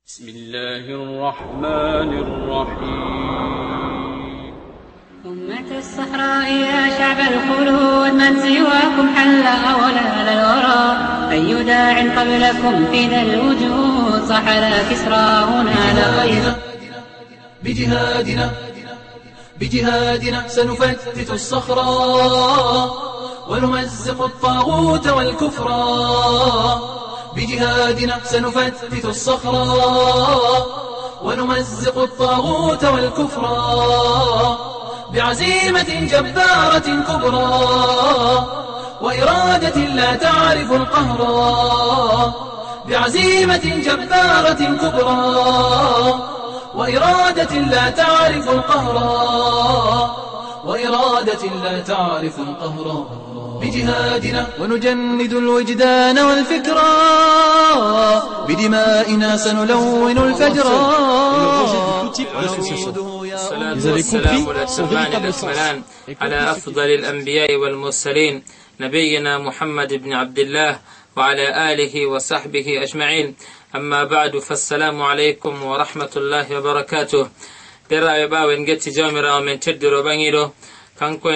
بسم الله الرحمن الرحيم. أمة الصحراء يا شعب الخلود، من سواكم حل أولى الورى. أي داع قبلكم في ذا الوجود، صح لا كسرى هنا لقيد. بجهادنا سنفتت الصخرة ونمزق الطاغوت والكفرا. بجهادنا سنفتت الصخرة ونمزق الطاغوت والكفرا. بعزيمة جبارة كبرى وإرادة لا تعرف القهر. بعزيمة جبارة كبرى وإرادة لا تعرف القهر. وإرادة لا تعرف القهر. بجهادنا ونجند الوجدان والفكرة، بدمائنا سنلون الفجر. والسلام والأتمان الأكملان على أفضل الأنبياء والمرسلين، نبينا محمد بن عبد الله وعلى آله وصحبه أجمعين. أما بعد، فالسلام عليكم ورحمة الله وبركاته. درا باwen getti jawmirawo men teddiro bangiɗo, kanko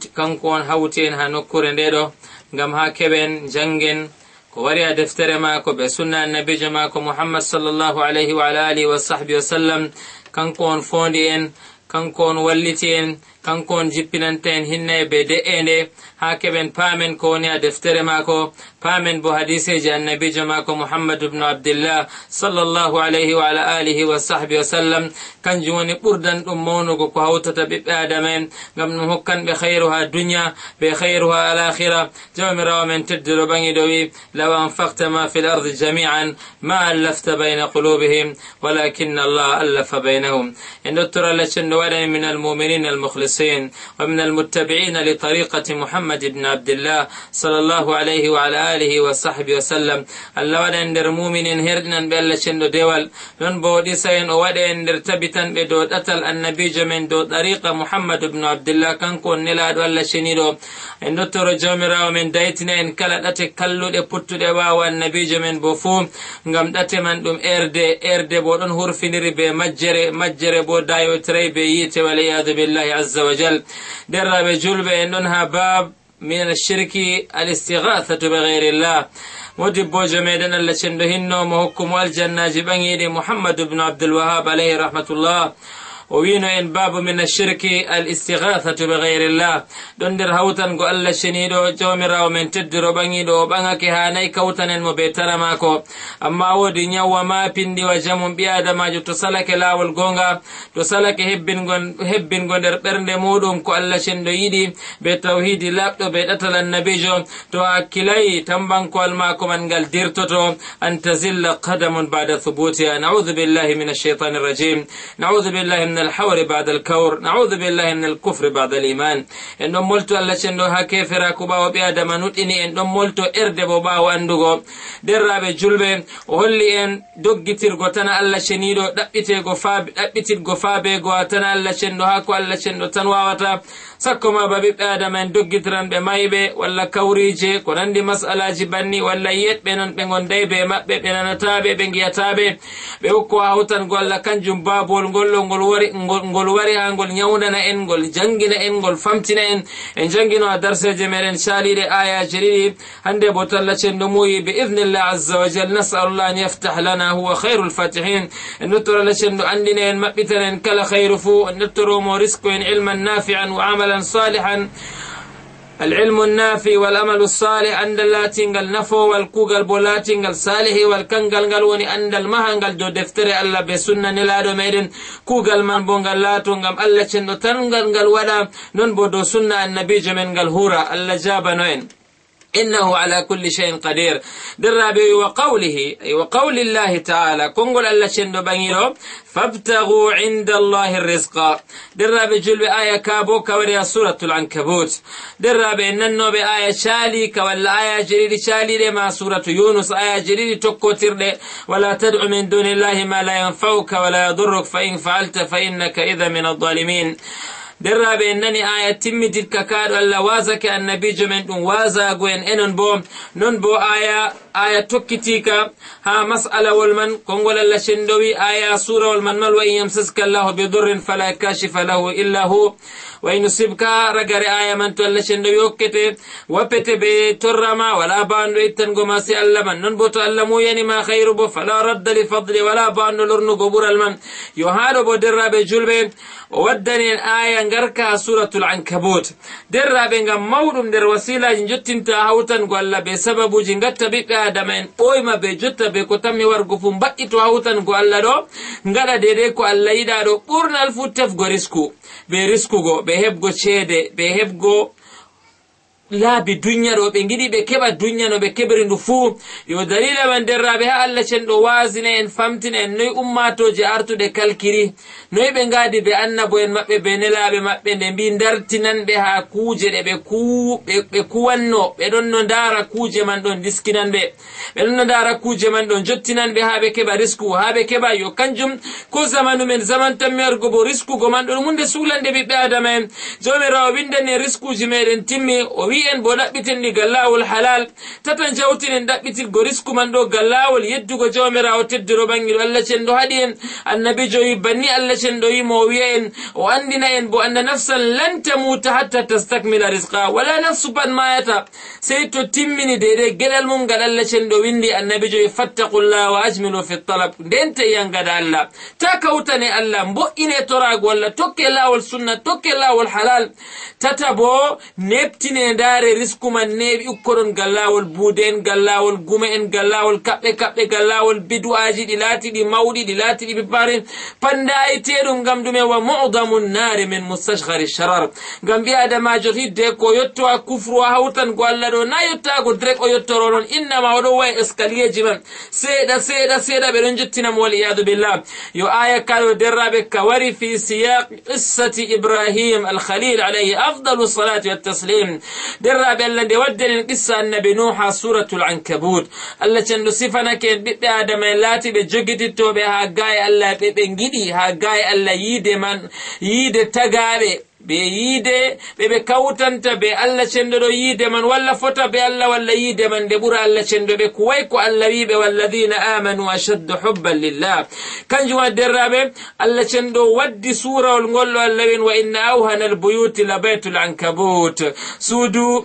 on hawti en ha nokkure ndeɗo ngam ha keɓen jangen ko wari a deftere mako ɓe sunna annabijo mako Muhammad sallallahu alayhi wa ala alihi wa sahbihi wa sallam. kanko on fondi en, kanko on walliti en, kanko on jippinanta en hinnaye be de'ende ha keɓen paamen ko woni a deftere mako, paamen bo hadiseji annabijo mako Muhammad ibn Abdillah sallallahu alayhi wa ala alihi wa sahbihi wa sallam. kanjum woni ɓurdan ɗum mawnugo ko hawtata ɓiɓɓe adama en, ngam ɗum hokkanɓe khayru ha dunya be khayru ha alakhira. jawmirawo men tedduɗo ɓangiɗo wi: law anfaqta ma fi l ardi jami'an ma allafta bayna qulubihim walakinna Allah allafa baynahum. en ɗottor Allah cenɗo waɗani min almuminin almukhlisin wa min almuttabi'ina li tariqati Muhammad ibn Abdillah sallallahu alayhi wa ala alihi wa sahbihi wa sallam. Allah waɗa en nder muminin herɗinan ɓe Allah cenɗo dewal, non bo ɗisa en o waɗa en nder tabitan ɓe dow ɗatal annabijo men dow tariqa Muhammad ibn Abdillah, kanko on nelaɗo Allah ceniɗo. en dottoro jawmirawo men daytina en kala ɗate kalluɗe puttuɗe ɓawo annabijo men bo fuu, ngam ɗate man ɗum erde bo ɗon hurfiniri be majjere bo dayotiray be yiite waliyadu billahi azza wa jal. derraɓe julɓe, en ɗon ha bab min ashirki al-istighathatu bi ghayrillah. modibbojo meɗen Allah cenɗo hinnomo hokkumo aljannaji ɓangiɗi Muhammad ibn Abdul Wahhab alayhi rahmatullah. o wino en babu min ashirki al-istighathatu bi ghayrillah, ɗon nder hawtango Allah ceniɗo jawmirawo men teddiro ɓangiɗo o ɓangake ha nayi kawtanen mo be tara mako. amma wodi nyawwa ma pindi wa jamum ɓi adamajo to salake lawol gonga, to salake hebbingo nder ɓernde muɗum ko Allah cenɗo yiɗi be tawhidi laɓɗo be ɗatal annabijo, to hakkilayi tambankowal mako man ngal dirtoto an tazilla qadamun ba'da thubutiha. na'udhu billahi min ash-shaytani rajim, na'udhu billahi min الحور بعد الكور، نعوذ بالله من الكفر بعد الإيمان. en ɗon molto Allah cenɗo ha keferaku ɓawo ɓi adama nuɗɗini en, ɗon molto erde bo ɓawo andugo. derraɓe julɓe, o holli en doggitirgo tana Allah ceniɗo, ɗaɓɓitirgo faabego ha tana Allah cenɗo, ha ko Allah cenɗo tan wawata. sakko ma ba ɓiɓɓe adama en doggitiran ɓe mayɓe walla kawrije ko nandi masalaji banni, walla yeɗɓe non ɓe gonday be maɓɓe, ɓe nanataɓe, ɓe giyataɓe, ɓe hokko hawtango Allah kanjum babol ngol wari ha ngol nyawdana en, ngol jangina en, ngol famtina en. en jangino ha darseje meɗen caliɗe ayaji ɗiɗi. hande bo talla cenɗo muyi bi idnillah azza wa jal. nasalullah an yaftah lana, huwa khairul fatihin. en dottoro Allah cenɗo andina en, maɓɓitana en kala khayru fu. en dottoromo risko en ilman nafi'an wa amalan salihan. العلم النافي والأمل الصالح عند اللاتنجل نفو والكوغل بولاتنجل صالح والكنجل قالوني عند المهنجل دو دفتر الله بسنة نلادو ميدن كوغل من بونجل لاتونجم الله چندو تنجل ودا نون بودو سنة النبي جمن قال هورا الله جابا نوين إنه على كل شيء قدير. درابي وقول الله تعالى كونغول الله شندو بانيرو فابتغوا عند الله الرزق. درابي جلب آية كابو كوريا سورة العنكبوت. درابي إننو بآية شالي كولا آية جريد شالي لما سورة يونس آية جريد تكو ترد ولا تدع من دون الله ما لا ينفعك ولا يضرك فإن فعلت فإنك إذا من الظالمين. derraɓe en nani aya timmitit ka kaɗo Allah wasake annabijo men ɗum wasago en enon bo non bo aya aya tokkitika ha mas'ala wal man kongol alla shendowi aya sura wal man mal wa in yamsaska Allah bi dhurrin fala kashifa lahu illa hu wa in yusibka ragare aya man to alla shendowi okkete wapete be torrama wala bando itten go masi alla man non boto alla mu yani ma khairu bo fala radda li fadli wala bando lornu go bural man yo hado bo derrabe julbe waddani aya ngarka suratul ankabut derrabe ngam mawdum der wasila jottinta hawtan go alla be sababu jingatta bibbe adama en boyma be jotta be ko tammi wargo fu mbakkito hawtan go alla do ngada dede ko alla yida do burnal fu tef go risku be risku go be hebgo cede be hebgo laabi dunya do be ngidi be keba dunya no be kebri ndu fu yo dalila man derrabe ha alla cendo wasine en famtine en noy ummatoje artude kalkiri noy be ngadi be annabo en mabbe be nelabe mabbe de mbi dartinan be ha kuje de be kuwanno be don no dara kuje man don diskinan be don no dara kuje man don jottinan be ha be keba risku ha be keba yo kanjum ko zamanu men zaman tammer go bo risku go man don munde sulande be adama en jomirawo windane risku ji meden timmi o en bo dabbitini gallawol halal tatan jawtinen dabbitil go risku man do gallawol yeddugo jomirawo teddiro bangiro Allah cendo hadi en annabi joyi banni Allah cendo yimo wi'a en o andina en bo anna nafsan lan tamuta hatta tastakmila rizqa wala nafsu ban mayata sey to timmini dede gelal mum gal Allah cendo windi annabi joyi fattaqullaha wa ajmilu fi talab dente yangada Allah ta kawtane Allah mbo ine torago walla tokke lawol sunna tokke lawol halal tatabo neptine dare risku man nebi ukkoron gallawol buden gallawol gume en gallawol kabbe gallawol bidwaji di lati di mawdi di lati di bipare panda ay tedum gam dume wa mu'damun nar min mustashghar ash-sharar gam bi adama jotide ko yotto kufru hawtan go Allah do na yotta go drek o yottoro non inna ma wado way escalier jiban seda be don jottina mo wal iyad billah yo aya kalo derrabe kawari fi siyaq qissati ibrahim al-khalil alayhi afdalu salati wat taslim derrabe Allah de waddenen qissa annabi nuha suratul ankabut Allah cendo sifana ke bibbe adama lati be jogititobe ha gaay Allah be ngidi ha gaay Allah yide man yide tagabe be yide be kawtanta be Allah cendo do yide man walla fota be Allah walla yide man de bura Allah cendo be kuway ko Allah wibe walladina amanu ashaddu hubban lillah kanjuma derrabe Allah cendo waddi sura wal ngollo Allah wen wa inna awhana al buyut la baytul ankabut sudu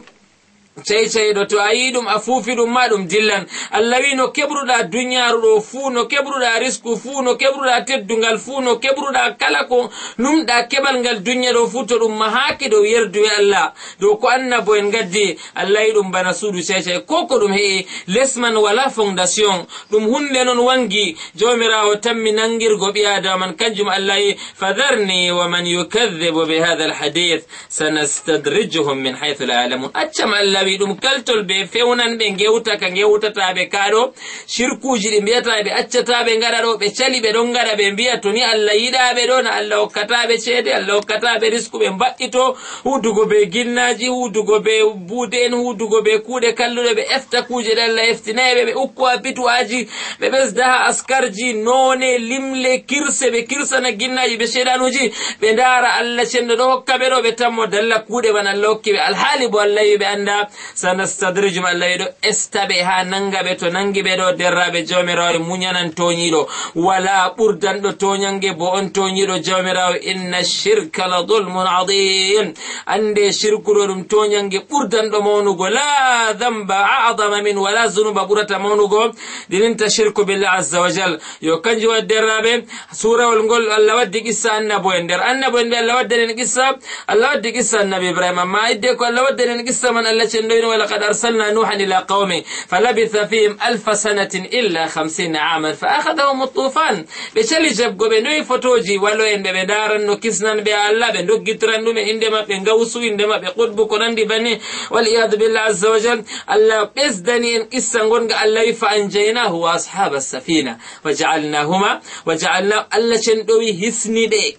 cey do to ayidum afufidum madum dillan allawi no kebruda dunyaru do fu no kebruda risku fu no kebruda teddungal fu no kebruda kala ko numda kebal ngal dunya do fu to dum mahaki do yerdu Allah do ko annabo en gaddi allahi dum bana sudu cey koko dum he lesman wala fondation dum hunde non wangi jomirawo tammi nangirgo bi adaman kanjum allahi fadharni wa man yukadhibu bi hadha alhadith sanastadrijuhum min haythu la ya'lamun acham Allah dum kaltol be fewnan be gewta ka gewtata be kado shirkuji di biyata be accata be ngara do be cali be don ngara be biya to ni Allah yida be don Allah okkata be cede Allah okkata be risku be mbakkito hudugo be ginnaji hudugo be buden hudugo be kude kallude be efta kuje Allah eftinebe be ukko abituaji be besda askarji none limle kirse be kirsana ginnaji be shedanuji be dara Allah cendo do hokkabe do be tammo dalla kude ban Allah okkibe alhali bo Allah be anda sanastadrijum Allah yedo estabe ha nangabe to nangibe do derrabe jomirawo munyanan tonyido wala burdan do tonyange bo on tonyido jomirawo inna shirka la dhulmun adhim ande shirku do dum tonyange burdan do mawnugo la dhanba a'zama min wala zunuba burata mawnugo dininta shirku billahi azza wa jal yo kanji wa derrabe sura wal ngol Allah waddi qissa annabo ender Allah waddi qissa Allah waddi qissa annabi ibrahim ma idde ko Allah waddi qissa man Allah ولقد أرسلنا نوحا إلى قومه فلبث فيهم 1000 سنة إلا 50 عاما فأخذهم الطوفان بشلي جبقوا بنوي فتوجي ولو إن بدارا نكسنا بألا بنقترا نوم عندما بنقوسوا عندما بقربوا كنان بني والعياذ بالله عز وجل الله بسدني إن إسانقون الله فأنجيناه وأصحاب السفينة وجعلنا الله شندوي هسني دي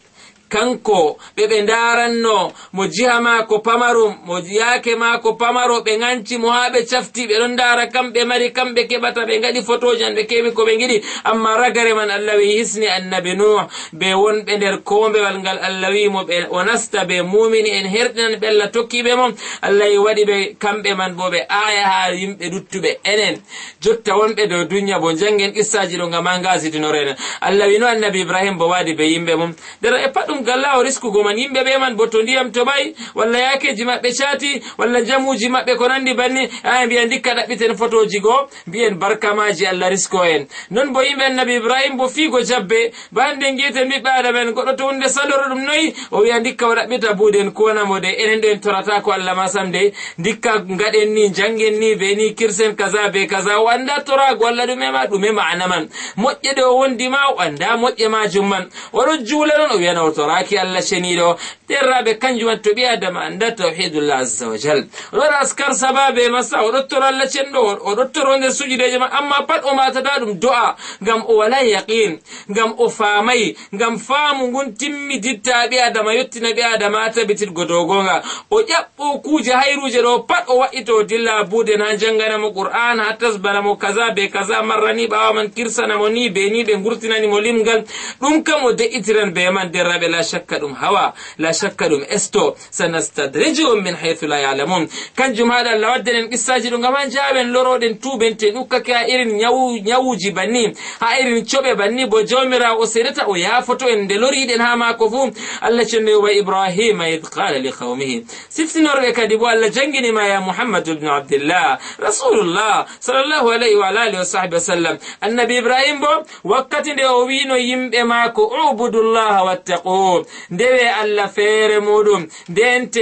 kanko ɓe ndaranno mo jiha maako pamarum mo yaake maako pamaro ɓe ŋanci mo haa ɓe cafti ɓe ɗon ndara kamɓe mari kamɓe keɓata ɓe ngaɗi photoji an ɓe keɓi ko ɓe giɗi amma ragare man Allah wi hisni annabi nuh ɓe wonɓe nder kombewal ngal Allah wi mo ɓe o nasta ɓe mumini en herɗinan ɓe Allah tokkiɓe mo Allah yi waɗi ɓe kamɓe man bo ɓe aya ha yimɓe luttuɓe enen jotta wonɓe dow dunya bo jangen qissaji ɗo ngam angasitinoren Allah wi no annabi Ibrahim bo waɗi ɓe yimɓe mum nder e paɗum galla o riskugo man yimɓe ɓe man bo to ndiyam to ɓayi walla yakeji maɓɓe caati walla jamuji maɓɓe ko nandi banni mbiya ndikka ɗaɓɓiten photoji go mbiyen barkamaji Allah risko en non bo yimɓe annabi Ibrahim bo fiigo jabbe bande ngiyeten ɓiɓɓe adama en goɗɗo to hunde saloro ɗum noyi o wiya ndikka o ɗaɓɓita buuden kuwanamo de enen ɗo en torata ko Allah masam de ndikka ngaɗen ni jangen ni be ni kirsen kaza be kaza o anda torago walla ɗume ma'ana man moƴƴe ɗe o wondi ma o anda moƴƴe majum man oɗo juula non o wiyana o toraki Allah ceniɗo derraɓe kanjum to ɓi adama anda tawhidullah azza wa jal oɗo waɗa askar sababe massa o ɗottoro Allah cenɗo o ɗottoro nder sujudeje ma amma pat o matata ɗum do'a ngam o wala yaqin ngam o faamay ngam faamu ngun timmi ditta ɓi adama yettina ɓi adama tabitirgo dow gonga o ƴaɓɓo kuje hayruje ɗo pat o wa'ito dilla buuden ha janganamo qur'an ha tasbanamo kaza be kaza marrani ɓawa man kirsanamo ni be ni ɓe gurtinanimo limgal ɗum kam o de'itiran be man derraɓe la shakka ɗum hawa la shakka ɗum esto sanastadrijuhum min haythu la ya'lamun kanjum haɗa Allah waddenen qissaji ɗo ngam han jawen loroɗen tuɓente ɗukkake ha irin nyawuji banni ha irin coɓe banni bo jawmirawo o seɗata o yafoto en nde loriɗen ha mako fu Allah cenno wa Ibrahima id qala li qawmihi siftinorɓe kadi bo Allah janginima ya Muhammad ibn Abdillah rasulullah sallallahu alayhi wa alihi wa sahbihi wa sallam annabi Ibrahim bo wakkati nde o wino yimɓe mako ubudullaha wattaqu ndewe Allah feere muɗum ndente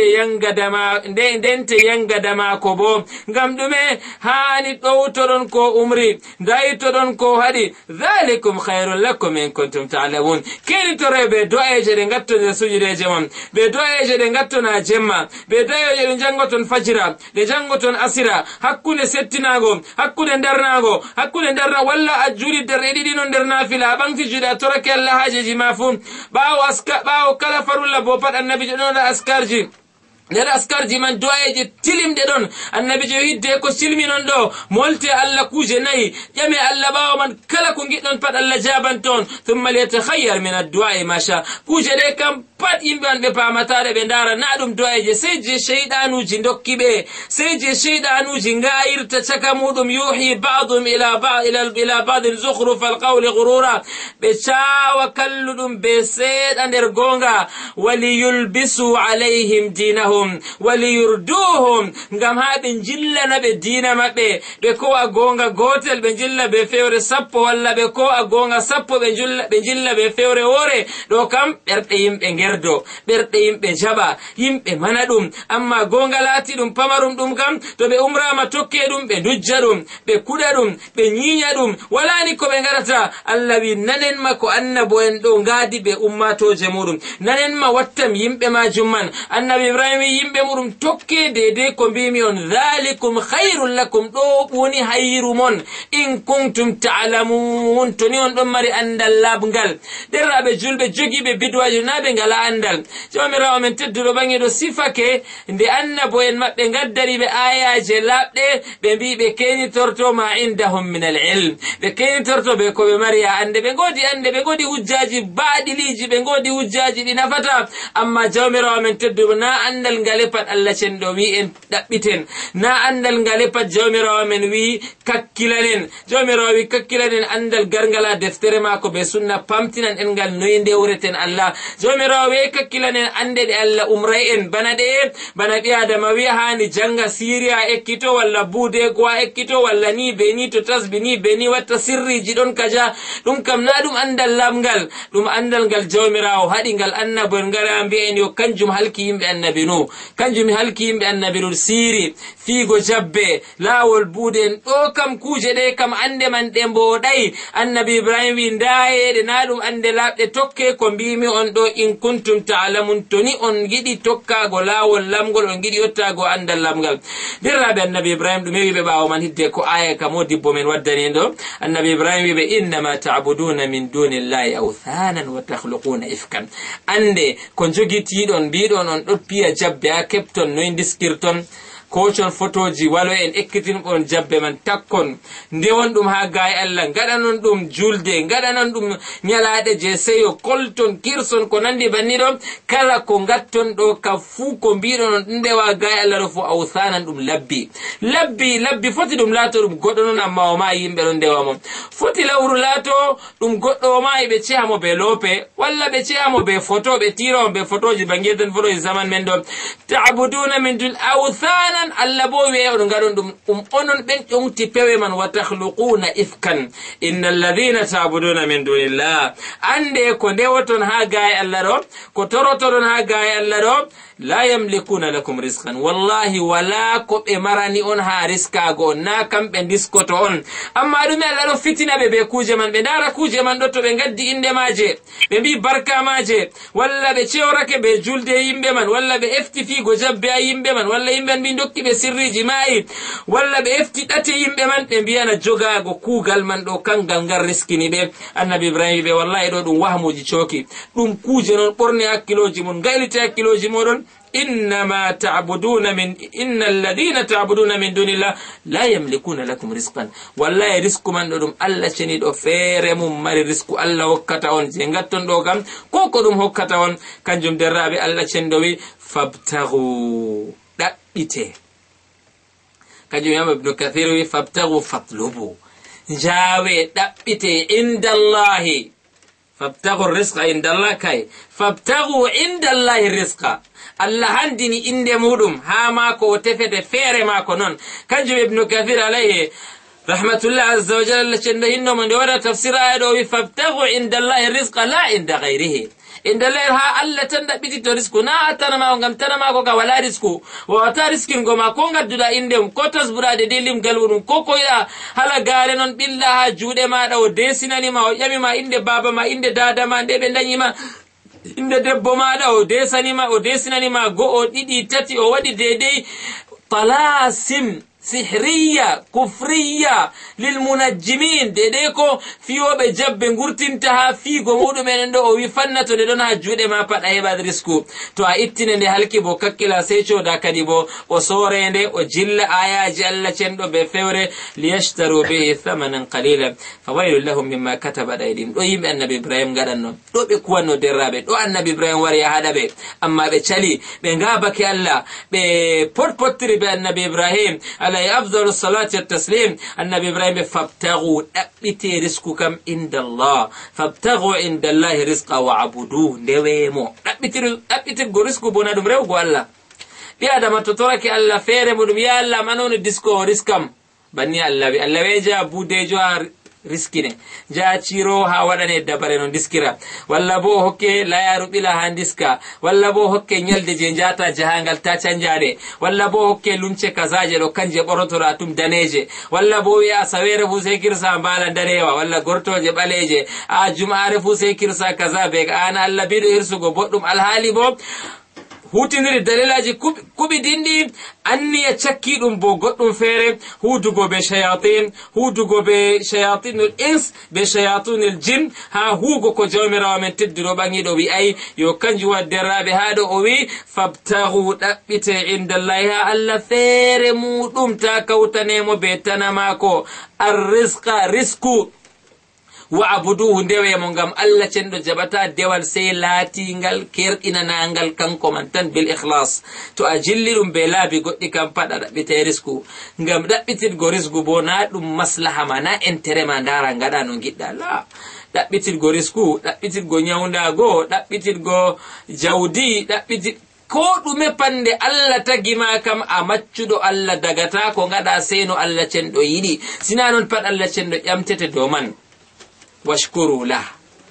yangada mako bo ngam ɗume hani ɗowtoɗon ko umri daytoɗon ko haɗi dhalikum khairun lakum in kuntum ta'lamun kelitoroɓe do'eje ɗe gattonde sujudeje mon ɓe do'eje ɗe gattona jemma ɓe do'eje ɗe jangoton fajira ɗe jangoton asira hakkunde settinago hakkunde darnago hakkunde darna walla a juuli darɗe ɗiɗi non nder nafila a ɓanti juuɗe a torake Allah hajeji ma fu ɓawo kala farulla bo pat annabijo ɗon waɗa askarji nder askarji man du'ayeje tilimɗe ɗon annabijo hidde ko silmi non ɗo molte Allah kuje nayi ƴame Allah ɓawo man kala ko giɗɗon pat Allah jabanton thumma liyatakhayyar min ad-du'a ma sha kuje ɗe kam pat yimɓe an ɓe pamataɗe ɓe ndara na ɗum du'ayeje sey je sheyɗanuji dokki ɓe sey je sheyɗanuji ngayirta caka muɗum yuhi ba'dhum ila ba'din zukhruf al-qawli ghurura ɓe cawa kalluɗum ɓe seeɗa nder gonga waliyulbisu alayhim dinahum waliyurduhum ngam ha ɓe jillana ɓe dina maɓɓe ɓe kowa gonga gotel ɓe jilla ɓe fewre sappo walla ɓe kowa gonga sappo ɓe jilla ɓe fewre woore ɗo kam ɓerɗe yimɓe ngerdo ɓerɗe yimɓe jaɓa yimɓe mana ɗum amma gonga laati ɗum pamarum ɗum kam to ɓe umrama tokke ɗum ɓe dujja ɗum ɓe kuɗa ɗum ɓe ñiiña ɗum walani ko ɓe gaɗata Allah wi nanenma ko annabo en ɗo ngaadi ɓe ummatoje muɗum nanenma wattam yimɓe majum man annabi Ibrahim yimɓe muɗum tokke dede ko mbimi on dhalikum khairul lakum ɗo woni hayru mon in kuntum ta'lamun to ni on ɗon mari andal labgal derraɓe julɓe jogiɓe bidwaji na ɓe ngala andal jomirawo men tedduɗo ɓangi ɗo sifake nde annabo en maɓɓe gaddari ɓe ayaje labɗe ɓe mbi ɓe kenitorto ma indahum min al ilm ɓe kenitorto ɓe ko ɓe mari ha ande ɓe godi hujjaji baɗiliji ɓe godi hujjaji ɗi nafata amma jawmirawo men tedduɗo na andal ngale pat Allah cenɗo wi en ɗaɓɓiten na andal ngale pat jawmirawo men wi kakkilanen jawmirawo wi kakkilanen andal garngala deftere mako be sunna pamtinan en ngal noyi ndewreten Allah jawmirawo wi kakkilanen ande ɗe Allah umray en bana ɓi adama wi hani janga Syria ekkito walla bude ko ekkito walla ni be ni to tasbi ni be ni watta sirriji ɗon kaja ɗum kam na ɗum andal lamgal ɗum andal ngal jawmirawo haɗi ngal annabo en ngara mbiya en yo kanjum halki yimɓe annabi no kanjum halki yimɓe annabi no siri fiigo jabbe laawol buuden ɗo kam kuje ɗe kam ande man ɗe mboɗay annabi Ibrahim wi ndayeɗe na ɗum ande labɗe tokke ko mbimi on ɗo in kun kuntum ta'lamun toni on gidi tokkago lawol lamgol on gidi yottago andal lamgal dirrabe annabi ibrahim dum wiibe baawo man hidde ko aya ka modibbo men waddani do annabi ibrahim wiibe innama ta'buduna min dunillahi awthanan wa takhluquna ifkan ande ko jogitidon bidon on doppiya jabbe a kepton no indiskirton kochon photoji walo en ekkitin on jabbe man takkon ndewon dum ha gaay Allah ngadanon dum julde ngadanon dum nyalaade je seyo kolton kirson ko nandi bannido kala ko gatton do ka fu ko biidon ndewa gaay Allah ro fu awthanan dum labbi foti dum laato dum goddo non amma o ma yimbe don ndewa mom foti lawru laato dum goddo o ma be ceamo be lope walla be ceamo be photo be tiro be photoji bangeden photo zaman men do ta'buduna min dul awthanan Allah bo we on gadon dum onon ben jonti pewe man wa takhluquna ifkan innal ladhina ta'buduna min dunillah ande ko dewoton ha gaay Allah ro ko torotoron ha gaay Allah ro la yamlikuna lakum rizqan wallahi wala ko be marani on ha riska go na kambe diskoto on amma dum Allah ro fitina be kuje man be dara kuje man do to be gaddi inde maje be bi barka maje walla be cewrake be julde yimbe man walla be eftifi go jabbe yimbe man walla yimbe bi dokki be sirriji mai walla be efti date yimbe man be biyana joga go kugal man do kangal ngar riskini be annabi ibrahim be wallahi do dum wahmuji choki dum kuje non borne hakkiloji mun gaylite hakkiloji modon إنما تعبدون من إن الذين تعبدون من دون الله لا يملكون لكم رزقا والله رزق من دم الله شنيد أفير ممر رزق الله وكتاون زنغتون دوغام كوكودم هكتاون كنجم درابي الله شندوي فابتغوا دقيته كنجم يام ابن كثير فابتغوا فاطلبوا جاوي دقيته عند الله فابتغوا الرزق عند الله كاي فابتغوا عند الله الرزق Allah handini inde mudum ha mako tefete fere mako non kanjum ibn kathir alayhi rahmatullah azza wa jalla chenda hinno mon wada tafsira aydo wi fabtaghu inda allahi rizqa la inda ghayrihi inda allahi ha alla tanda biti to rizqu na atana ma ngam tana ma ko ka wala rizqu wa ta rizqin go ma ko ngadduda inde ko tasburade delim galwunum ko ya hala gare non billaha juude ma da o desinani ma o yami ma inde baba ma inde dada ma de be danyima inde debbo maada o desinanima go o didi tati o wadi dedei talasim sihriya kufriya lil munajjimin dede ko fiyobe jabbe ngurtinta ha figo mudum en do o wi fannato de don ha juude ma pada heba risku to a ittine de halki bo kakkila secho da kadi bo o sorende o jilla ayaji Allah cendo be fewre liyashtaru bihi thamanan qalilan fawailul lahum mimma kataba aydihim do yimbe annabi ibrahim gadanno do be kuwanno derrabe do annabi ibrahim wari ya hadabe amma be chali be ngabake Allah be potpotri be annabi ibrahim عليه أفضل الصلاة والتسليم النبي إبراهيم فابتغوا أبتي رزقكم عند الله فابتغوا عند الله رزقا وعبدوه دويمو أبتي رزقو بنادم ريوغو الله بيادا ما تترك الله فير مدم يا الله منون ديسكو رزقم بني الله بيجا بوديجو riskine ja ciro ha wadane dabare non diskira walla bo hokke layaru bila handiska walla bo hokke nyalde je jata jahangal ta canjade walla bo hokke lumce kazaje do kanje borotora tum daneje walla bo ya sawere fu sai kirsa bala danewa walla gortoje baleje a jumaare fu sai kirsa kaza be ana Allah bido irsugo boddum alhali bo hutiniri dalilaji kubi dindi anni ya chakki dum bo goddum fere hudugo be shayatinul ins be shayatinul jin ha hugo ko jawmirawo men teddiro bangido wi ay yo kanji wadderabe haado o wi fabtaghu dabbite indallahi alla fere mudum ta kawtanemo be tanamako arrizqa risku wa'buduhu ndewe mo ngam Allah cendo jabata dewal sey laatingal kerdinanangal kanko man tan bil ikhlas to ajillirum be laabi goddi kam pada dabbite risku ngam dabbitin go risku bo na dum maslaha mana entere ma ndara ngada no gidda la dabbitin go risku dabbitin go nyawnda go dabbitin go jawdi dabbitin ko dume pande Allah tagima kam a maccudo Allah dagata ko ngada seno Allah cendo yidi sinanon pad Allah cendo yamtete do man washkuru la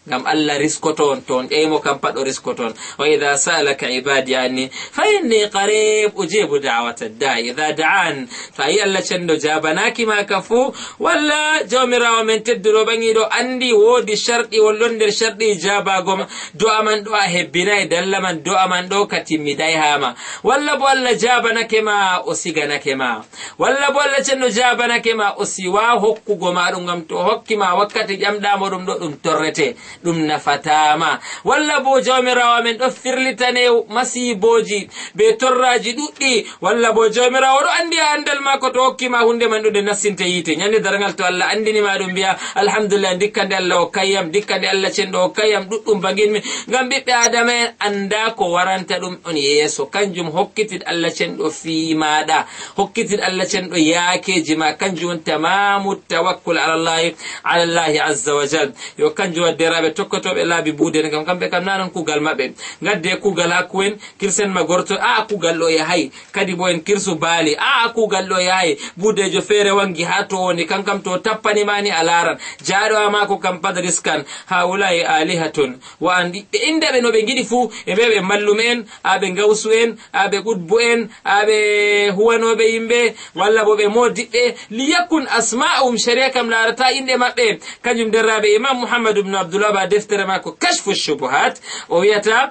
ngam Allah riskoto on ton emo kam pado riskoton wa idha salaka ibadi anni fa inni qarib ujibu da'wata da'i idha da'an fa ay Allah chendo jabanaki ma kafu walla jawmirawo men tedduro bangido andi wodi shardi wollonder shardi jaba goma do aman do hebbinai dalla man do aman do katimidai hama walla bo Allah jabanake ma o siganake ma walla bo Allah chendo jabanake ma o siwa hokkugo ma dum ngam to hokkima wakkati jamdamo dum do dum torrete dum nafatama walla bo jawmirawo men do firlitane masiboji be torraji duddi walla bo jawmirawo do andi andal mako to hokkima hunde man do de nasinte yite nyande darangal to Allah andini ma dum biya alhamdulillah dikkande Allah o kayyam dikkande Allah cendo o kayyam duddum baginmi ngam bibbe adama anda ko waranta dum on yeso kanjum hokkitid Allah cendo fi maada hokkitid Allah cendo yaakeji ma kanjum tamamu tawakkul ala Allah azza wa jalla yo kanjum derabe tokkotobe laabi bude ngam kambe kam nanon kugal mabbe gadde kugal hakwen kirsen ma gorto kugal do yahay kadi bo en kirsu bali kugal do yahay budejo fere wangi hato woni kankam to tappani mani alaran jaado amako kam padriskan haulai alihatun wa andi inde be no be ngidi fu e bebe mallumen abe ngawsu en abe gudbu en abe huwanobe yimbe walla bo be modibbe liyakun asma'um sharikam larata inde mabbe kanjum derabe imam muhammad ibn abdullah ba deftere mako kashfu shubuhat o yata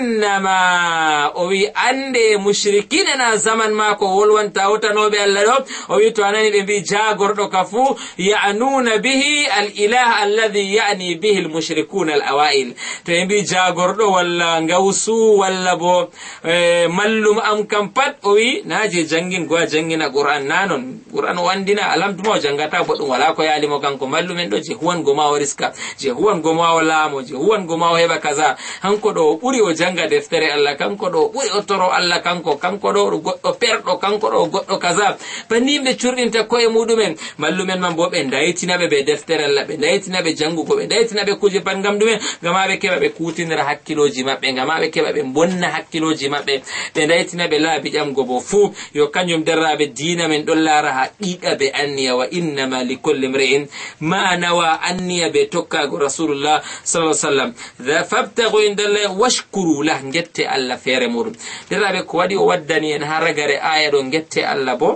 innama o wi ande mushrikina na zaman mako wolwanta wotanobe Allah do o wi to anani be bi jagordo kafu ya'nuna bihi al-ilah alladhi ya'ni bihi al-mushrikun al-awail to bi jagordo walla ngawsu walla bo mallum am kampat o wi naje jangin go jangina qur'an nanon qur'an wandina alamtumo jangata bodum wala ko yalimo kanko mallumen do je huwan go ma wariska je huwan go ma wala mo je huwan go ma heba kaza hanko do buri o janga deftere Allah kanko do buri o toro Allah kanko do goddo perdo kanko do goddo kaza banimbe curdinta koye mudumen mallumen man bo be daytinabe be deftere Allah be daytinabe jangugo be daytinabe kuje pan ngam dumen ngamabe keba be kutinira hakkiloji mabbe ngamabe keba be bonna hakkiloji mabbe be daytinabe laabi jamgo bo fu yo kanjum derrabe diina men don lara haqiqa be anniya wa innama likulli imri'in ma nawa anniya be tokkago rasulullah sallallahu alaihi wasallam dha fabtaghu indallahi washkuru lah ngette Allah fere mudum derrabe ko wadi o waddani en haragare aya do ngette Allah bo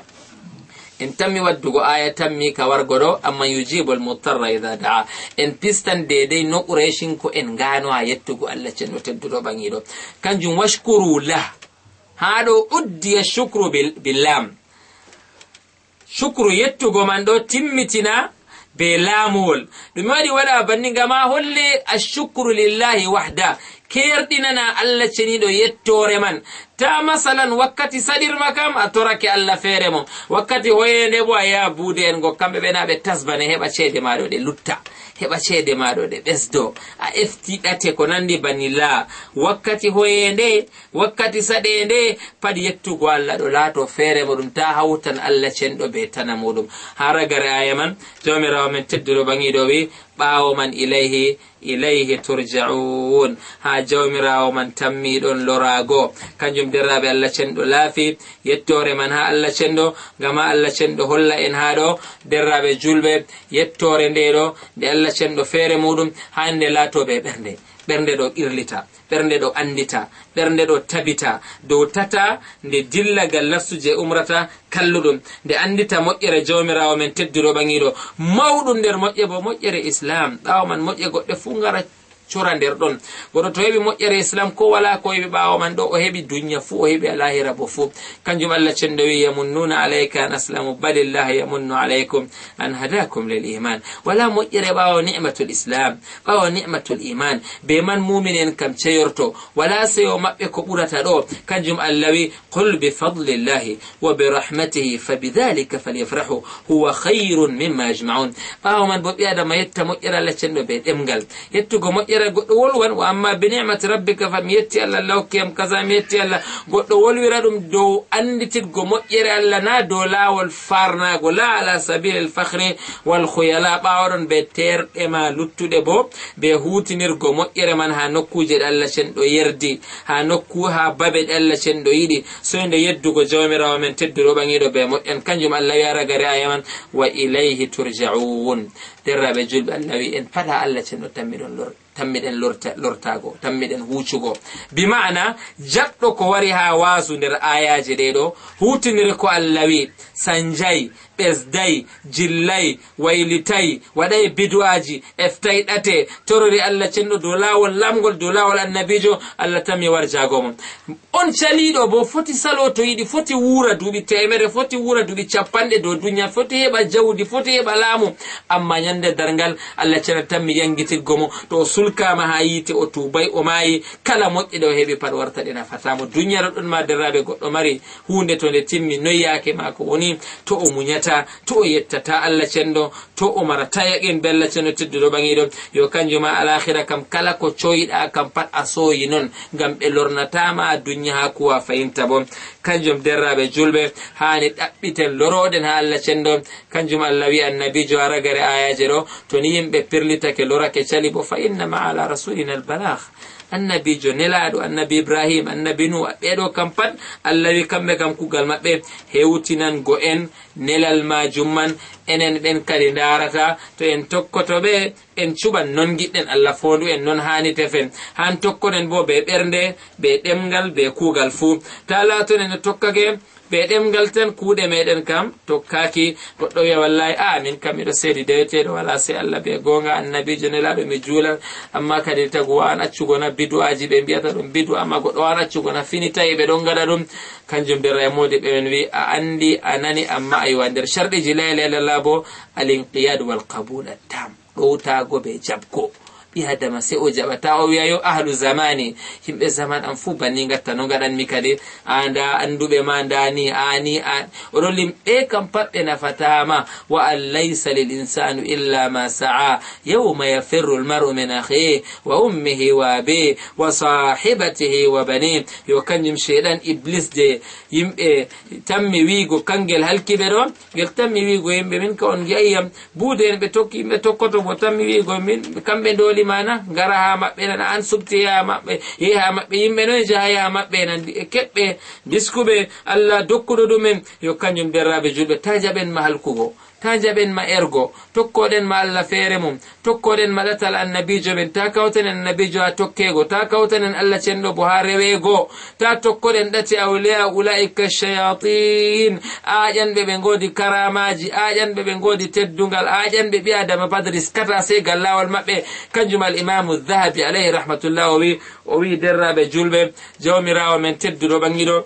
en tammi waddugo aya tammi ka wargodo amma yujibul mutarra idha da'a en pistan dede no quraishin ko en gano a yettugo Allah cenno teddudo bangido kanjum washkuru lah hado uddi shukru billam shukru yettugo man do timmitina be lamol dum wadi wala banninga ma holle ashkuru lillahi wahda kerdinana Allah cenido yettore man ta masalan wakkati sadir makam atorake Allah fere mo wakkati hoyende bo aya bude en go kambe be nabe tasbane heba cede maado de lutta heba cede maado de besdo a efti date ko nandi banila wakkati hoyende wakkati sadende padi yettugo Allah do lato fere mo dum ta hawtan Allah cendo be tanamudum haragare ayaman jomirawo men tedduro bangido wi bawo man ilayhi turja'un ha jawmirawo man tammi don lorago kanjum derabe Allah cendo laafi yettore man ha Allah cendo gama Allah cendo holla en haado derabe julbe yettore ndedo de Allah cendo fere mudum hande latobe bernde do irlita bernde do andita bernde do tabita do tata nde dillagal nafsuje umrata kalludum nde andita moƴƴere jawmirawo men teddiro bangido mawdum nder moƴƴe bo moƴƴere islam ɓawo man moƴƴe goɗɗe fu ngara cura nder don goto to hebi moƴƴere islam ko wala ko hebi ɓawo man do o hebi dunya fu o hebi alahira bo fu kanjum Allah cendo wi yamunnuna alayka an aslamu balillahi yamunnu alaykum an hadakum lil iman wala moƴƴere ɓawo ni'matul islam ɓawo ni'matul iman be man mu'minen kam ceyorto wala seyo mabbe ko ɓurata do kanjum Allah wi qul bi fadlillahi wa bi rahmatihi fabidhalika falyafrahu huwa khayrun mimma yajma'un ɓawo man bo ɓi adama yetta moƴƴere Allah cendo be demgal yettugo moƴƴere goɗɗo wolwan wa amma bi ni'mati rabbika fam yetti Allah lawkiyam kaza mi yetti Allah goɗɗo wolwira ɗum dow andititgo moƴƴere Allah na dow lawol farnago la ala sabil al fakhri wal khuyala ɓawaɗon be terɗe ma luttuɗe bo be hutinirgo moƴƴere man ha nokkuje ɗe Allah cenɗo yerdi ha nokku ha babe ɗe Allah cenɗo yiɗi soyde yeddugo jawmirawo men tedduɗo ɓangiɗo be moƴƴen kanjum Allah wi aragari ayaman wa ilayhi turja'un derraɓe julɓe Allah wi en fata Allah cenɗo tammiɗen lortago tammiɗen huucugo bi ma'ana jaɓɗo ko wari ha waasu nder ayaji ɗeɗo hutinire ko Allah wi sanjay ɓesday jillay waylitay waɗay bidu'aji eftay ɗate torori Allah cenɗo dow lawol lamgol dow lawol annabijo Allah tammi warjago mon on caliɗo bo foti salo to yiɗi foti wura duuɓi temere foti wura duuɓi capanɗe dow duniya foti heɓa jawdi foti heɓa laamu amma nyande dargal Allah cena tammi yangitirgo mo to o sulkama ha yite o tubay o maayi kala moƴƴi ɗo heɓi pat warta ɗe nafatamo duniyaro ɗon ma derraɓe goɗɗo mari hunde to nde timmi noyyake mako woni to o muñata to o yettata Allah cenɗo to o marata yaqin be Allah cenɗo tedduɗo ɓaŋiɗo yo kanjuma alakhira kam kala ko coyiɗa kam pat a soyi noon ngam ɓe lornatama dunya ha kuwa fayinta bo kanjum derraɓe julɓe hani ɗaɓɓiten loroɗen ha Allah cenɗo kanjum Allah wi annabijo aragare ayaje ɗo to ni yimɓe pirlitake lorake cali bo fa innama ala rasulina albalagh annabijo nelaɗo annabi Ibrahim annabi Nuh ɓeɗo kam pat Allah wi kamɓe kam kugal maɓɓe hewtinango en nelal majum man enen ɓen kadi darata to en tokkotoɓe en cuɓan non giɗɗen Allah fondu en non hani tefen han tokkoɗen bo be ɓernde be ɗemgal be kugal fuu ta latonen no tokkake be ɗemgal tan kuuɗe meɗen kam tokkaki goɗɗo wiya wallahi min kam miɗo seedi deweteɗo wala se Allah be gonga annabijo nelaɗo mi juulan amma kadi tagu wan accugona bidu'aji ɓe mbiyata ɗum bidu amma goɗɗo wan accugona finitayi ɓe ɗon gaɗa ɗum kanjum nder remode ɓemen wi a andi a nani amma aywa nder sharɗiji la ilaha illallah bo alinqiyad wal qabul tam ɗowtago ɓe jabgo ɓiyadama se o jaɓata o wiya yo ahlu zamani himɓe zaman an fuu banni gatta no gaɗanmi kadi anda anduɓe ma ndani ani an oɗo limɓe kam pat ɓe nafatama wa an laysa lil insanu illa ma sa'a yawma yafirru almar'u min akhihi wa ummihi wa abihi wa sahibatihi wa banihi yo kanjum sheiɗan iblis je yimɓe tammi wiigo kangel halkiɓe ɗo ngel tammi wiigo yimɓe min ka on gi'ayyam buude en ɓe tokki yimɓe tokkoto bo tammi wiigo min kamɓe ndoli mana ngara ha maɓɓe nan an subti yaha maɓɓe yeha maɓɓe yimɓe noon jaha yaha maɓɓe nan keɓɓe diskuɓe Allah dokkuɗo ɗumen yo kanjum derraɓe julɓe ta jaɓen ma halkugo ta jaɓen ma ergo tokkoɗen ma Allah feere mum tokkoɗen ma ɗatal annabijo men ta kawtanen annabijo ha tokkego ta kawtanen Allah cenɗo bo ha rewego ta tokkoɗen ɗati awliya ulaika shayatin aƴanɓe ɓe godi karamaji aƴanɓe ɓe godi teddungal aƴanɓe ɓi adama pat riskata sey gallawol maɓɓe kanjum al imamu dhahabi alayhi rahmatullah o wi derraɓe julɓe jawmirawo men tedduɗo ɓangiɗo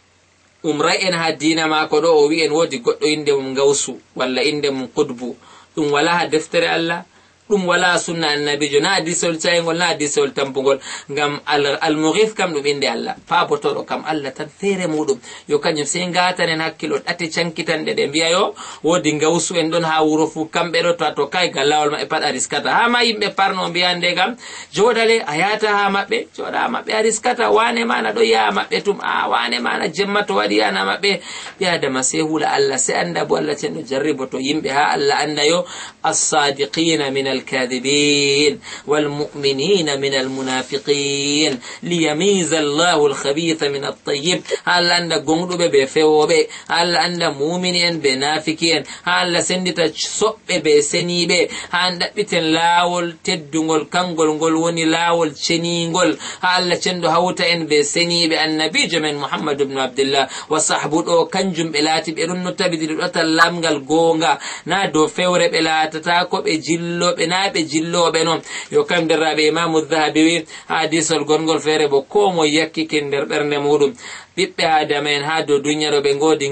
umra en ha dina mako ɗo o wi en wodi goɗɗo inde mum gawsu walla inde mum qutbu ɗum wala ha deftere Allah ɗum wala sunna annabijo na hadisol cayngol na hadisol tampugol ngam almughith kam ɗum inde Allah paabotoɗo kam Allah tan feere muɗum yo kanjum sey ngatanen hakkilo ɗate cankitanɗe ɗe mbiya yo wodi gawsu en ɗon ha wuro fuu kamɓe ɗo to a tokkay gallawol maɓɓe pat a riskata ha ma yimɓe parno mbiya nde kam joɗale a yata ha maɓɓe joɗa ha maɓɓe a riskata wane mana ɗo yaha maɓɓe tum wane mana jemma to waɗi yana maɓɓe ɓiyadama sey hula Allah sey anda bo Allah cenɗo jarriboto yimɓe ha Allah anda yo as-sadiqina min الكاذبين والمؤمنين من المنافقين ليميز الله الخبيث من الطيب هل عند غندو be fewobe hal anda mu'minin be nafikiyen hal sendita sobbe be senibe handa biten lawol teddungol kangol gol woni lawol ceningol hal cendo hawta en be senibe annabijo men Muhammad ibn Abdullah wa sahbudo kanjum be lati be runno tabidi do tallamgal gonga na do fewre be latata ko be jillo be na be jillobe non yo kam derrabe Imam Dhahabi wi hadisol gongol fere bo ko mo yakki ken der bernde mudum bibbe adama en ha do dunya do be ngodi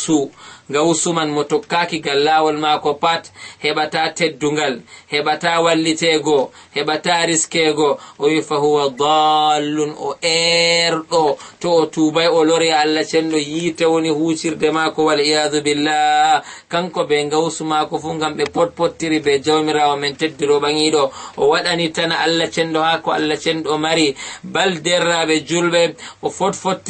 ngawsu man mo tokkaki gallawol mako pat heɓata teddungal heɓata wallitego heɓata riskego o wi fa huwa dallun o erɗo to o tubay o lori Allah cenɗo yiite woni hucirde mako wal iyadu billah kanko be ngawsu mako fu ngam ɓe potpottiri be jawmirawo men teddiro ɓaŋiɗo o waɗani tan Allah cenɗo ha ko Allah cenɗo mari bal derraɓe julɓe o fotfottiri Allah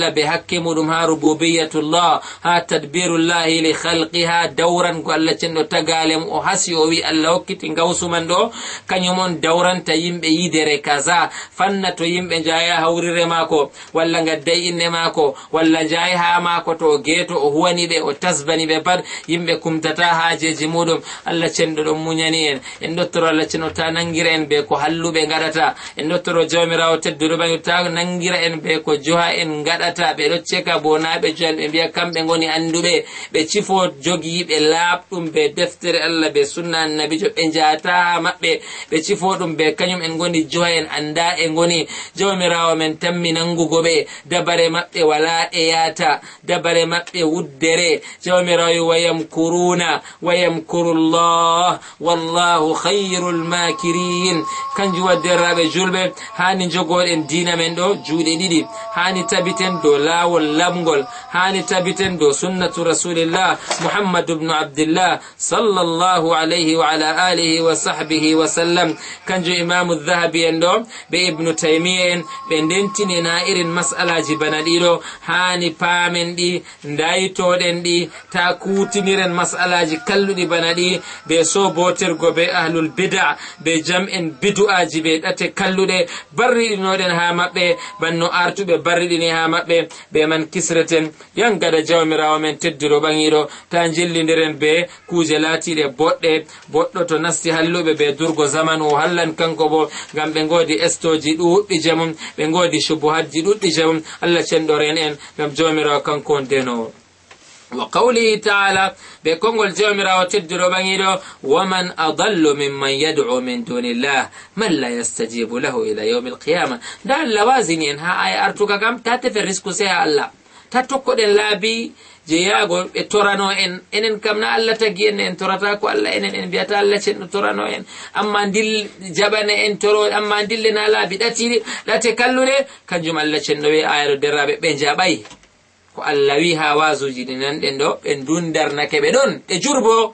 Allah be hakke mudum ha rububiyatullah ha tadbirullah li khalqiha dawran ko Allah cendo tagalem o hasi o wi Allah hokkiti ngawsu man do kanyum on dawranta yimbe yidere kaza fanna to yimbe jaya hawrire mako walla ngaddai inne mako walla jay ha mako to geto o huwani be o tasbani be pad yimbe kumtata hajeji mudum Allah cendo do munyani en dottoro Allah cendo ta nangira en be ko hallube ngadata en dottoro jawmirawo teddudo bangi ta nangira en be ko joha en ngadata be do ceka bonabe jol be biya kambe ngoni andube be cifo jogi be labdum be deftere Allah be sunna annabi jo be jata mabbe be cifo dum be kanyum en ngoni joha en anda en ngoni jawmirawo men tammi nangugo be dabare mabbe wala e yata dabare mabbe wuddere jawmirawo wayamkuruna wayamkurullah wallahu khayrul makirin kanju wadderabe julbe hani jogoden dina men do juude didi hani tabiten do lawol lamgol hani tabiten do sunnatu rasulillah muhammad ibn abdullah sallallahu alayhi wa ala alihi wa sahbihi wa sallam kanju imam adh-dhahabi endo be ibn taymiyyah be dentine na irin mas'alaji banadido hani pamen di ndaytoden di ta kutiniren mas'alaji kalludi banadi be so boter go be ahlul bid'ah be jam'en bid'aji be date kallude barri noden ha mabbe banno artube barri dini ha mabbe be man kisreten yangada jawmirawo men teddiro bangido ta jillindiren be kuje latide boddo to nasti hallube be durgo zamanu hallan kanko bo gambe ngodi estoji duddi jamum be ngodi shubuhaji duddi jamum Allah cendoren en gam jawmirawo kanko deno وقوله تعالى بكونغول جومرا وتدرو بانيرو ومن أضل ممن يدعو من دون الله من لا يستجيب له إلى يوم القيامة دا اللوازنين ها آي أرتوكا كام تاتف الرسكو سيها الله تاتوكو دين لابي جياغو تورانو إنن كمنا الله تجين إن توراتاكو الله إنن بياتا الله شن تورانو إن أما ندل جبان إن تورو أما ندل لنا لابي لا تكالو كنجم الله شنوي آيرو درابي بنجابي ko Allah wi ha wazuji nan den do ben dundarnake be don e jurbo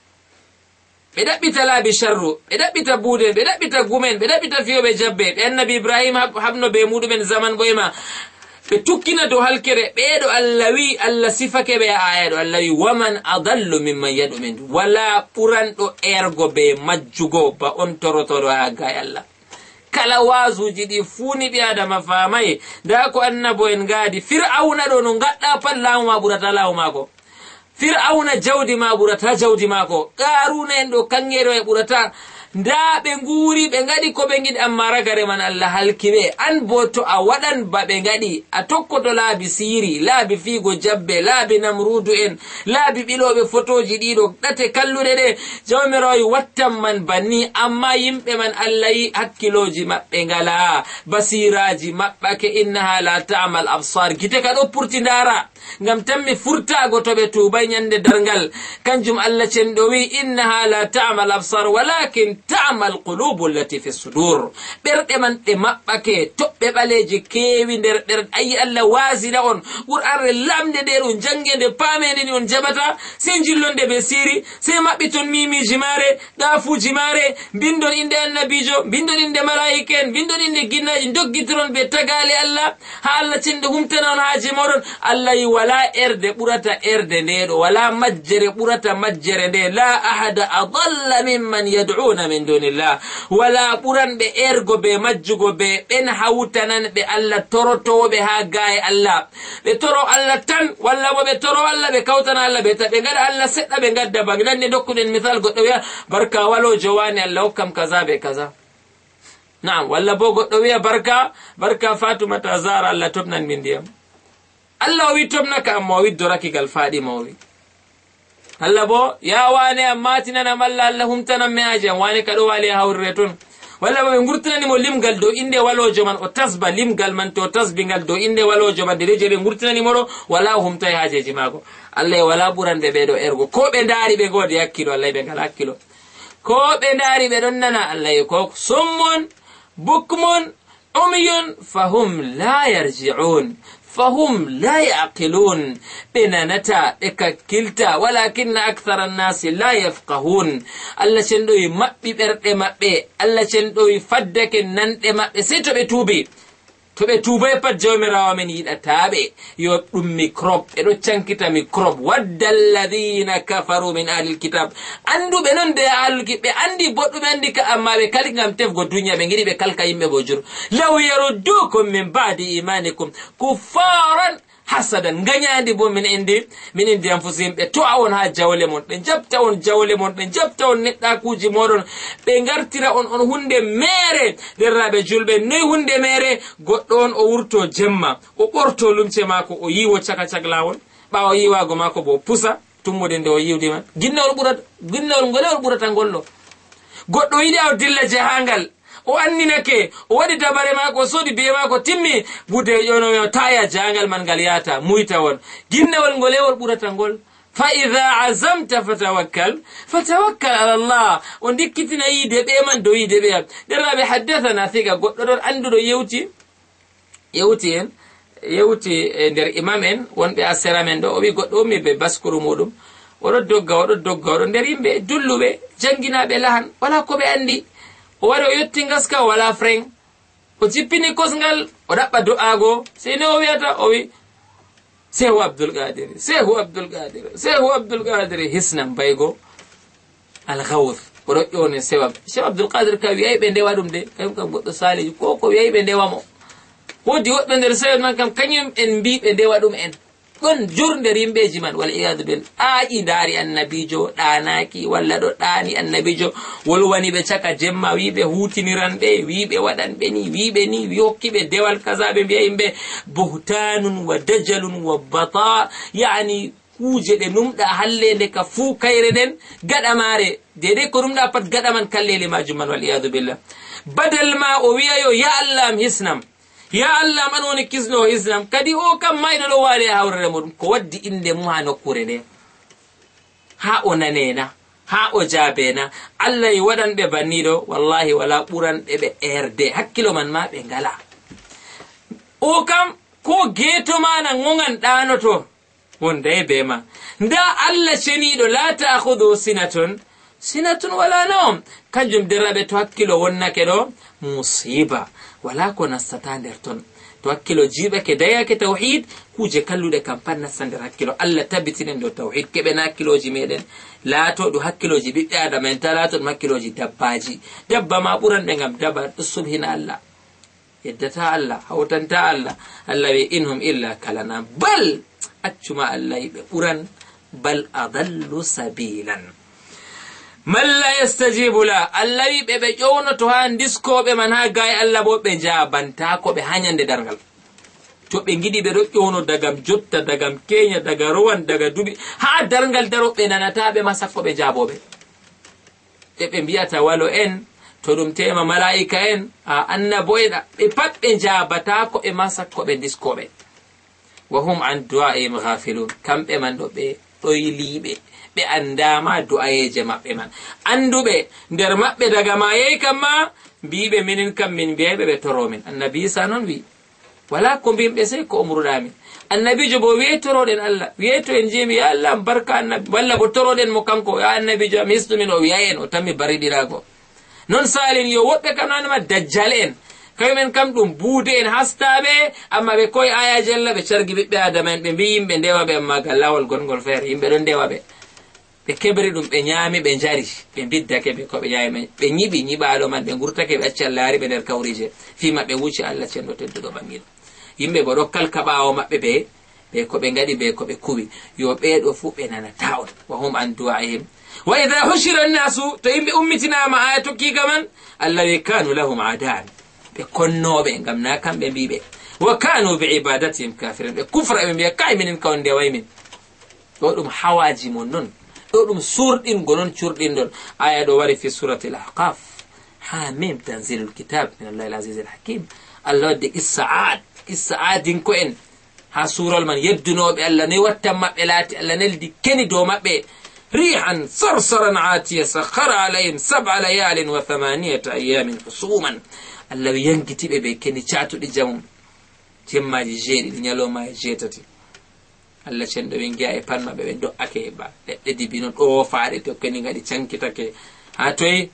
be dabbita labi sharru be dabbita bude be dabbita gumen be dabbita fiyobe jabbe be annabi ibrahim habno be mudumen zaman boyma be tukkina do halkere be do Allah wi Allah sifake be aya do Allah wi waman adallu mimman yad'u min wala puran do ergo be majjugo ba on torotoro ha ga Allah kala wazuji di funi bi adama famai da ko annabo en gadi fir'auna do no gadda pallawo ma burata lawo mako fir'auna jawdi ma burata jawdi mako qaruna en do kangero e burata nda be nguri be ngadi ko be ngidi amma ragare man Allah halkibe an boto a wadan ba be ngadi a tokkoto laabi siri laabi figo jabbe laabi namrudu en laabi bilobe fotoji dido date kallude de jawmirawi wattam man banni amma yimbe man Allah yi hakkiloji mabbe ngala basiraji mabbake innaha la ta'mal absar gite ka do purti ndara ngam tammi furtago to be tubay nyande dargal kanjum Allah cendo wi innaha la ta'mal absar walakin ta'mal qulubul lati fi sudur berde man de mabbake tobbe baleji kewi der ayi Allah wasila on qur'an lamde deru jangende pamede ni on jabata sen jillonde be siri se mabbiton mimi jimare dafu jimare bindon inde annabijo bindon inde malaiken bindon inde ginnaji doggitron be tagale Allah ha Allah cende humtanon haji modon Allah yi wala erde burata erde ndedo wala majjere burata majjere de la ahada adalla mimman yad'una min dunillah wala buran be ergo be majjugo be ben hawtanan be Allah toroto be ha gaay Allah be toro Allah tan walla bo be toro Allah be kawtana Allah be tabe ngada Allah sedda be ngadda bagdan ne dokkuden misal goddo wiya barka walo jowani Allah kam kaza be kaza na'am walla bo goddo wiya barka Fatuma ta Zara Allah tobnan min diyam Allah wi tobnaka amma wi doraki gal faadi mawri Allah bo ya wane amma tinana malla Allah humtana me ajan wane kado wali hawre ton walla bo ngurtinani mo limgal do inde walojo man o tasba limgal man to tasbingal do inde walojo man de jere ngurtinani mo wala humtay hajeji mako Allah wala burande be do ergo ko be ndari be godi hakkilo Allah be gal hakkilo ko be ndari be don nana Allah ko summun bukmun umyun fahum la yarji'un فهم لا يعقلون بنانتا كلتا ولكن أكثر الناس لا يفقهون الله شندوي مبي برد مبي الله شندوي فدك ننت مبي سيتو بتوبي to ɓe tuubay pat jawmirawo men yiɗataɓe yo ɗum microbe ɓeɗo cankita microbe wadda alladina kafaru min ahlil kitab anduɓe noon de ahlul kitab ɓe andi boɗɗum ɓe andi ka amma ɓe kali gam tefgo duniya ɓe giɗi ɓe kalka yimɓe bo jur law yaruddukum min ba'di imanikum kuffaran hasadan gañandi bo min indi anfusihim ɓe to'a on ha jawle mon ɓe jabta on jawle mon ɓe jabta on neɗɗakuji moɗon ɓe gartira on hunde mere derraɓe julɓe noyi hunde mere goɗɗo on o wurto jemma o ɓorto lumce mako o yiwo caka lawol ɓawo yiwago mako bo pusa tummude nde o yiwdi man ginnawol ngolewol ɓurata ngollo goɗɗo yiɗi aw dilla jahangal o anninake o waɗi dabare mako o soodi biye mako timmi bude ƴonoyo taya jangal man ngal yata muyta won ginnawol ngolewol ɓurata ngol fa ida azamta fatawakkal ala Allah o dikkitina yiide ɓe man dow yiide ɓe derraɓe haddathana thiga goɗɗo ɗon anduɗo yewti nder imam en wonɓe a sera men ɗo o wi goɗɗo ummi ɓe baskuru muɗum oɗo dogga nder yimɓe dulluɓe janginaɓe lahan wala ko ɓe andi o wari o yetti ngaska wala frein o jippini kosngal o ɗaɓɓa do'ago sey ne o wiyata o wi sehu abdoulkadiri hisnam baygo alghawth oɗo ƴone sehu abdoulkadir ka wiyay ɓe ndewa ɗum de kañum kam goɗɗo saliji ko wiyay ɓe ndewamo wodi woɓɓe nder sehu man kam kañum en mbi ɓe ndewa ɗum en ɗon jur nder yimɓeji man wal iyadu billah aaƴi daari annabijo ɗanaki walla ɗo ɗaani annabijo wolwani ɓe caka jemma wiɓe hutiniran ɓe wiɓe waɗan ɓe ni wiɓe ni wi hokkiɓe dewal kaza ɓe mbiya yimɓe buhtanun wa dajalun wa bata yani kuje ɗe numɗa hallede ka fuu kayre nden gaɗamare dede ko numɗa pat gaɗaman kallele majum man wal iyadu billah badal ma o wiyayo ya allah am hisnam ya allah man woni kisno islam kadi o kam mayɗo ɗo waali hawrere muɗum ko waddi inde mum ha nokkure nde ha o nanena ha o jaabena allah e waɗanɓe banniɗo wallahi wala ɓuranɓe ɓe erde hakkilo man ma ɓe ngala o kam ko geeto mana gongan ɗanoto wondaye be ma nda allah ceniɗo la ta'khudhu sinatun wala nawm kanjum derraɓe to hakkilo wonnake ɗo musiba wala ko nastata nder ton to hakkilo jiɓake dayake tawhid kuje kalluɗe kam pat nasta nder hakkilo allah tabbitinen dow tawhid keɓena hakkiloji meɗen laatoɗo hakkiloji ɓiɓɓe adama en ta laatoɗum hakkiloji dabbaji dabba ma ɓuranɓe gam daba ɗo subhina allah yeddata allah hawtanta allah wi inhum illa kalana bal accuma allah ɓe ɓuran bal adallu sabilan man la yastajibu la allah wi ɓe ƴownoto ha diskoɓe man ha gaye allah bo ɓe jabantakoɓe ha ñande dargal to ɓe giɗi ɓe ɗo ƴowno dagam jotta dagam keña daga rowan daga duɓi ha dargal daro ɓe nanataɓe ma sakko ɓe jaboɓe ɓe mbiyata walo en to ɗum tema malaika en a annabo en ɓe pat ɓe jabatako ɓe ma sakko ɓe diskoɓe wa hum an du'aihim ghafilun kamɓe man ɗo ɓe ɗoyliɓe ɓe andama du'ayeje maɓɓe man anduɓe nder maɓɓe daga ma yeyi kam ma mbiɓe minin kam min mbiyayɓe ɓe toromin annabi isa noon wi wala ko mbimɓe sey ko umruɗamin annabijo bo wiye toroɗen allah wiye to en jimi ya allah barka annabi walla bo toroɗen mo kanko ya annabijo mi hisnumin o wiya en o tammi bariɗirago non salin yo woɓɓe kam nanema dajjal en kayumen kam ɗum buude en hastaɓe amma ɓe koye ayaji allah ɓe cargi ɓiɓɓe adama en ɓe mbi yimɓe ndewaɓe amma gallawol gongol feere yimɓe ɗon ndewaɓe ɓe keɓri ɗum ɓe ñaami ɓe jari ɓe biddake ɓe ko ɓe yawi ɓe ñiɓi ñiɓalo man ɓe gurtake ɓe acci allah yaari ɓe nder kawrije fima ɓe wucci allah cenɗo tedduɗo bangiɗo yimɓe bo ɗo kalka ɓawo maɓɓe ɓe ko ɓe gaɗi ɓe ko ɓe kuwi yo ɓeɗo fu ɓe nanata on wa hum an du'aihim wa idha hushira annasu to yimɓe ummitinama aya tokkiga man allah wi kanu lahum adan ɓe konnoɓe gam na kamɓe mbiɓe wa kanu bi ibadatihim kafirin ɓe kufra ɓe mbiya kay minin kaw ndewaymin ɗo ɗum hawaji mon noon ɗo ɗum surɗingo noon curɗinɗon aya ɗo wari fi surati al-ahqaf hamim tanzilul kitab min allahi al-aziz al-hakim allah wadde qissa adinko en ha surol man yeddunoɓe allah noyi wattan maɓɓe laati allah neldi keni dow maɓɓe rihan sarsaran atiya sakhara alayhim 7 layalin wa 8 ayamin husuman allah wi yangitiɓe ɓe keni catuɗi jamum jemmaji jeeɗiɗi ñalomaji jeetati allah cenɗo ɓe giya e pan maɓɓe ɓe do'ake ba leɗɗe dibino ɗo faaɗi to keni gaɗi cankitake ha toye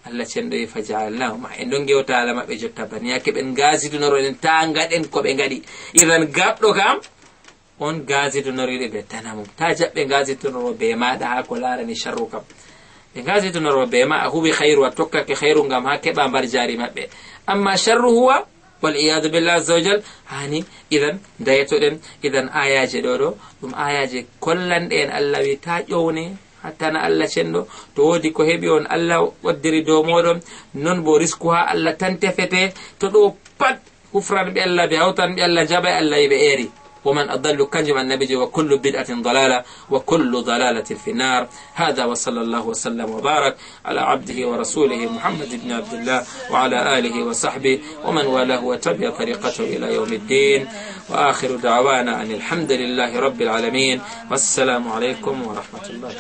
Allah cendo e faja'alnahum en don gewtala mabbe jotta baniya ke ben gasidunoro en ta ngaden ko be ngadi idan gabdo kam on gasidunoro be tanamum ta jabbe gasidunoro be maada ha ko larani sharru kam be gasidunoro be ma hubi khairu wa tokka ke khairu ngam ha keba mbar jari mabbe amma sharru huwa wal iyad billah azza wajal hani idan dayetoden idan ayaje dodo dum ayaje kollande en Allah wi ta ƴowne hatta na Allah cendo to wodi ko hebi on Allah waddiri do modon non bo risku ha Allah tan tefete to do pat kufran bi Allah bi hawtan bi Allah jaba Allah be eri ومن أضل كنجم النبي وكل بدعة ضلالة وكل ضلالة في النار هذا وصلى الله وسلم وبارك على عبده ورسوله محمد بن عبد الله وعلى آله وصحبه ومن والاه وتبع طريقته إلى يوم الدين وآخر دعوانا أن الحمد لله رب العالمين والسلام عليكم ورحمة الله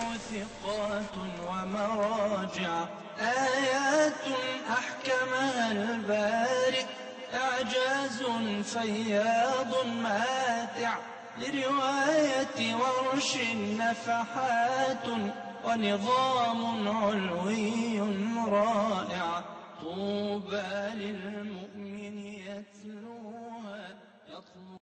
وبركاته. آيات أحكمها البارئ إعجاز فياض ماتع لرواية ورش نفحات ونظام علوي رائع طوبى للمؤمن يتلوها